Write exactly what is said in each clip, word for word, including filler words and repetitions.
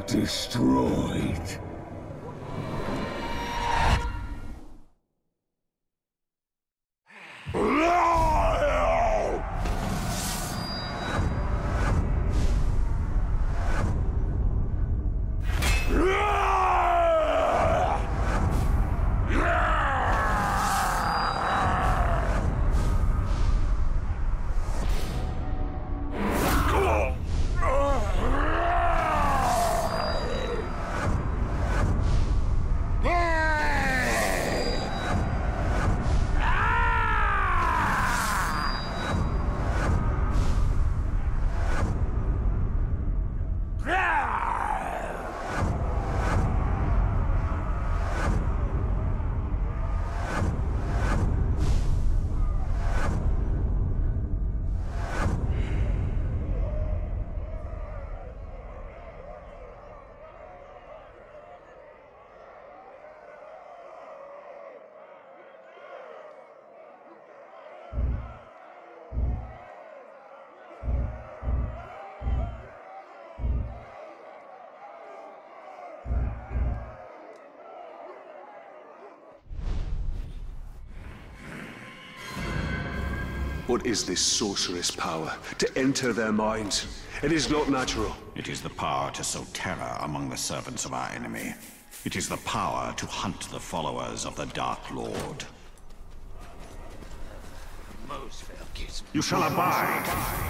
destroyed. What is this sorceress power? To enter their minds? It is not natural. It is the power to sow terror among the servants of our enemy. It is the power to hunt the followers of the Dark Lord. You shall abide!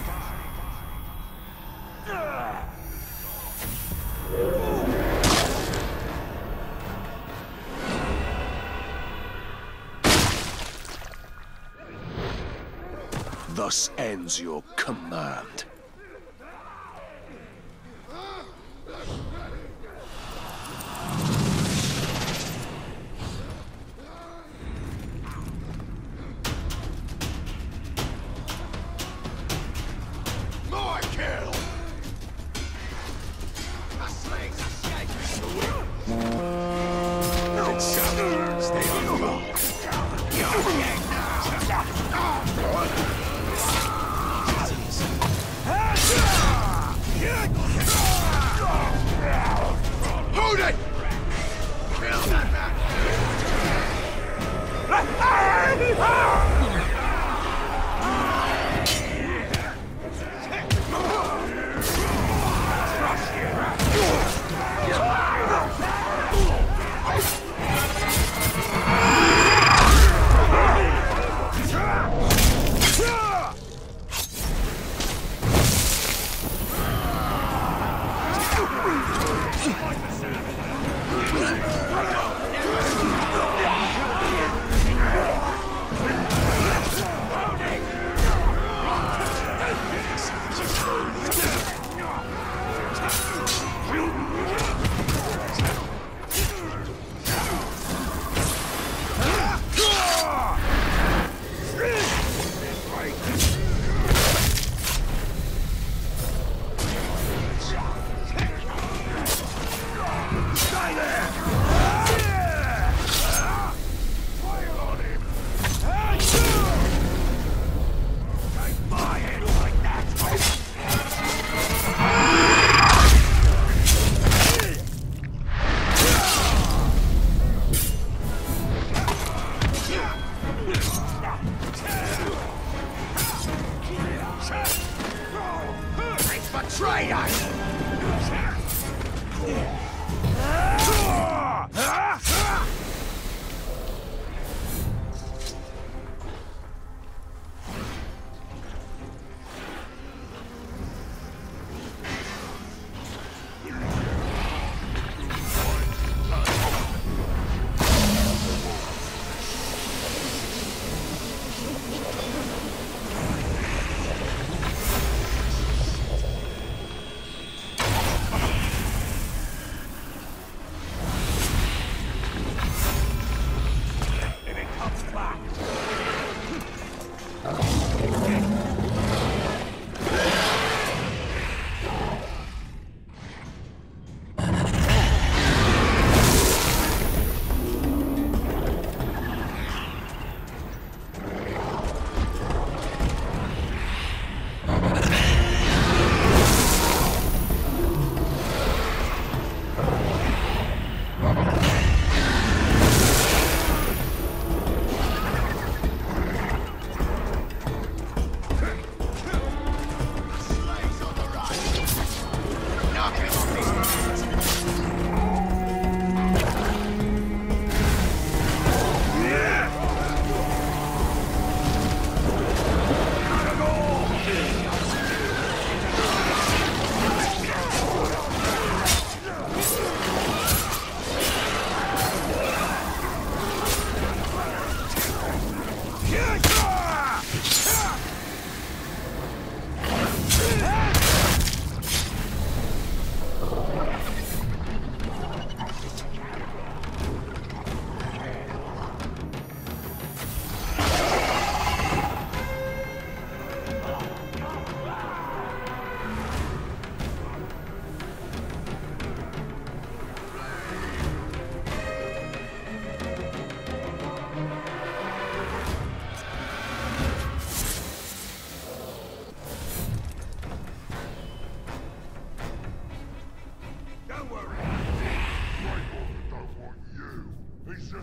Thus ends your command. More kill! Stay on the wall. Hold it! Kill that man!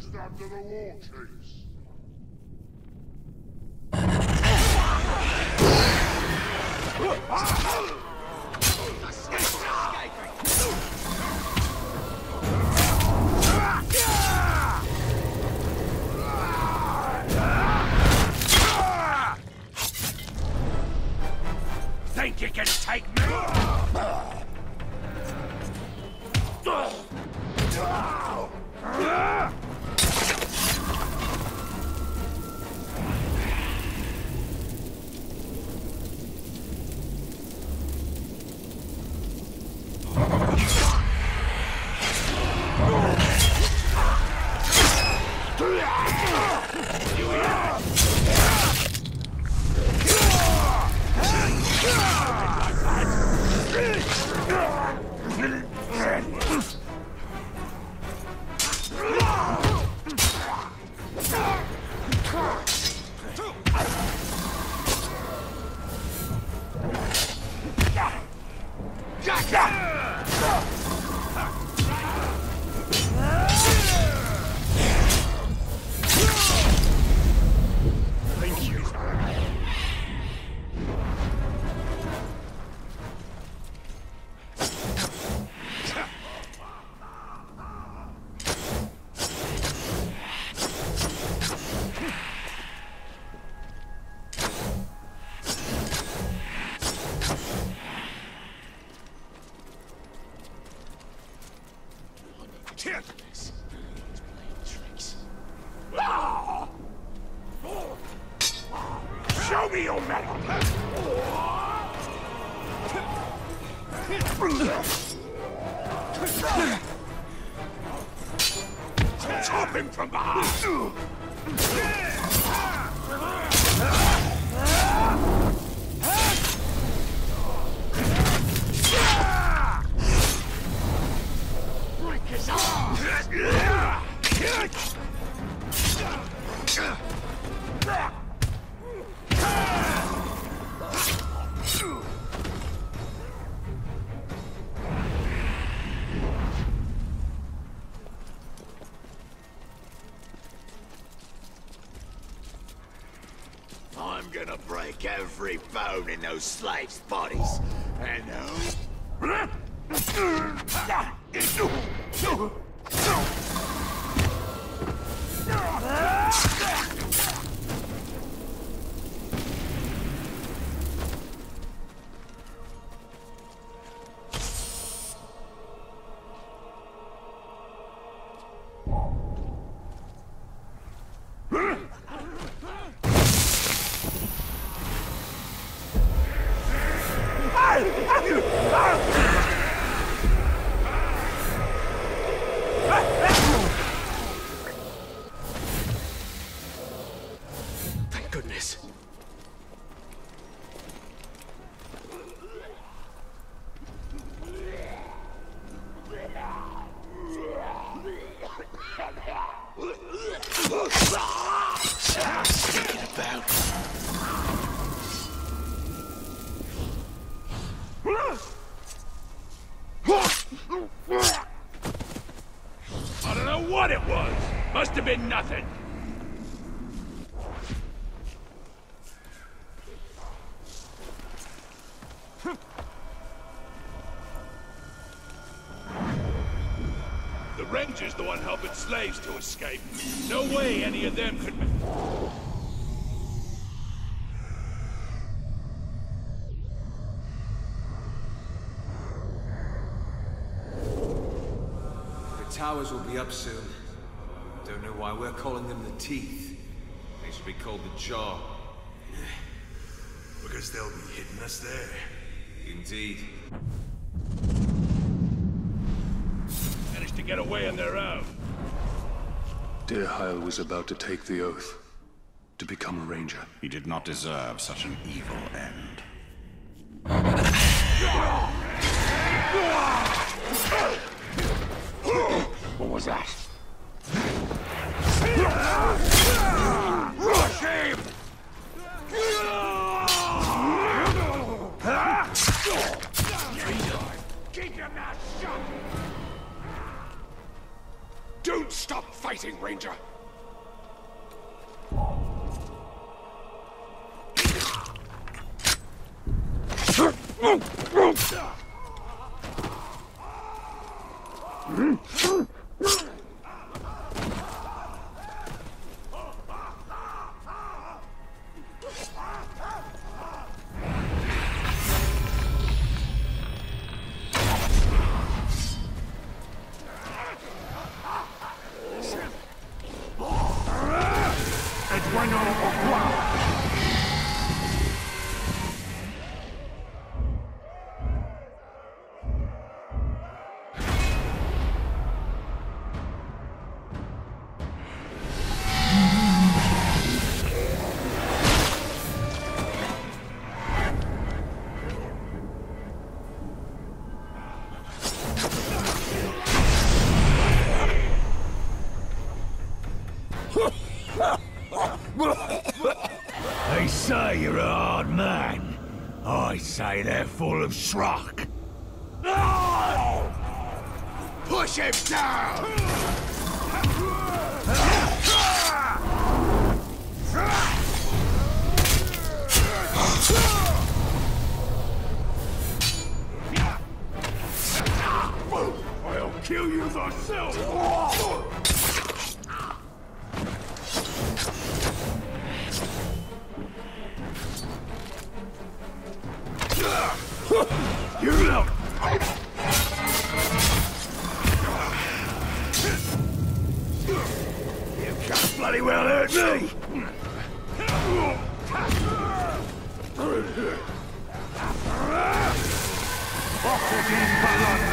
Just after the war chiefs. Think you can take me? Show me your metal! Chop him from behind! Break his arm! I'm gonna break every bone in those slaves' bodies, and who? Thank goodness. Thinking about. I don't know what it was. Must have been nothing. The Ranger's the one helping slaves to escape. No way any of them could... The towers will be up soon. Don't know why we're calling them the Teeth. They should be called the Jaw. Because they'll be hitting us there. Indeed. Managed to get away on their own. Deerheil was about to take the oath. To become a ranger. He did not deserve such an evil end. What was that? Rush him! Keep your mouth shut! Don't stop fighting, Ranger! They say you're a hard man. I say they're full of schrock. Push him down! I'll kill you myself! You look! You can't bloody well hurt me! Off with his blood!